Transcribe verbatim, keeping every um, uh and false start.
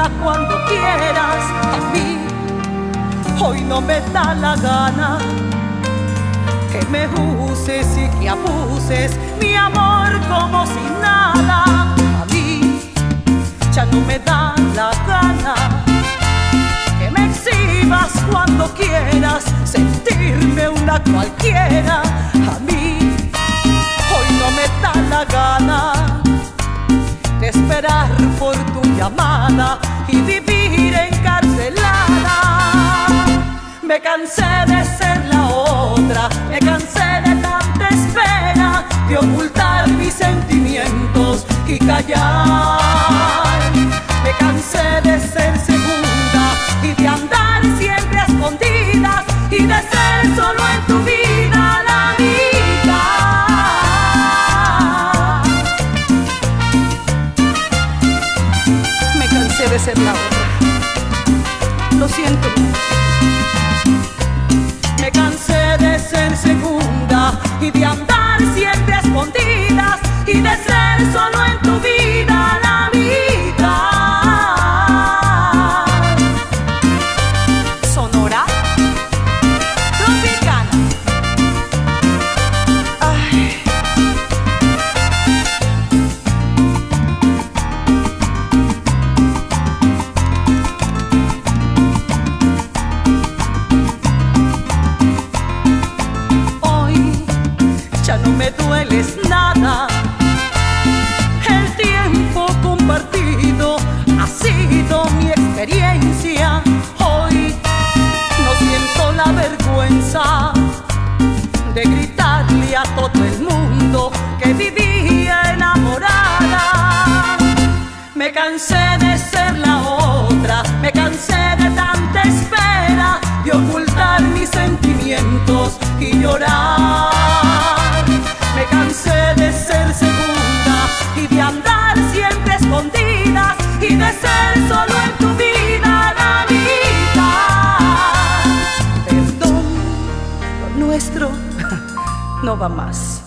segunda cuando quieras. A mí hoy no me da la gana que me uses y que abuses mi amor como si nada. A mí ya no me da la gana que me exhibas cuando quieras, sentirme una cualquiera. A mí hoy no me da la gana de esperar por tu llamada y vivir encarcelada. Me cansé de ser la otra, me cansé de tanta espera, de ocultar mis sentimientos y callar. Me cansé de ser segunda y de andar siempre a escondidas y de ser solo en tu vida la mitad. Me cansé de ser la otra, lo siento. Me cansé de ser segunda y de andar siempre a escondidas y de ser solo en tu vida la mitad. Sonora Tropicana. Ay. No me dueles nada, el tiempo compartido ha sido mi experiencia. Hoy no siento la vergüenza de gritarle a todo el mundo que vivía enamorada. Me cansé de ser la otra, me cansé de tanta espera, de ocultar mis sentimientos y llorar. Me cansé de ser segunda y de andar siempre escondidas y de ser solo en tu vida la mitad. Perdón, lo nuestro no va más.